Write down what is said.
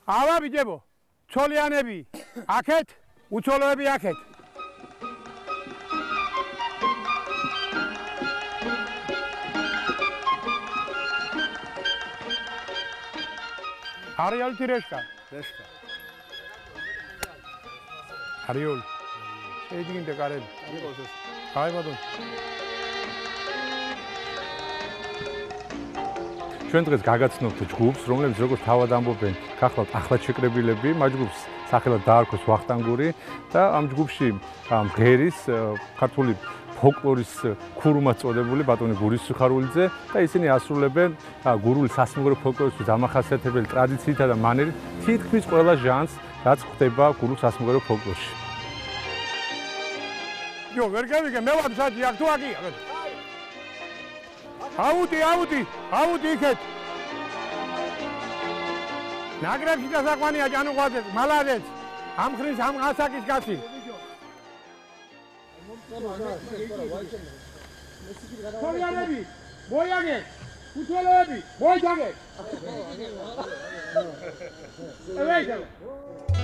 ავა ბიჭებო, ცოლიანები აქეთ, უცოლოები აქეთ. Ariel Tireshka. Ariel. Şeydiğin de karel. Kaymadın. ჩვენ დღეს გაგაცნობთ ჯგუფს, რომლებიც როგორც თავად ამბობენ, გახლავთ ახლად შეკრებილები, მათ ჯგუფს სახელად დაარქვეს ვახტანგური და ამ ჯგუფში მღერის ქართული ფოლკლორის ქურუმად წოდებული ბატონი გურის სიხარულიძე და ისინი ასრულებენ გურული სასიმღერო ფოლკლორისთვის დამახასიათებელი ტრადიციითა და მანერით თითქმის ყველა ჟანრს, რაც ხდება გურულ სასიმღერო ფოლკლორში. იო, ვერ გავიგე, მე ვარ საჭი აქ თუ აქია. აუდი იქეთ. ნაგრებში დასაყვანია ჯანუღვაძე, მალადეც. ამ ხრის ამ ასაკის კაცი. ცოლიანები, მოიაგეთ. უცოლოები, მოიჯაგეთ. ევეჯა.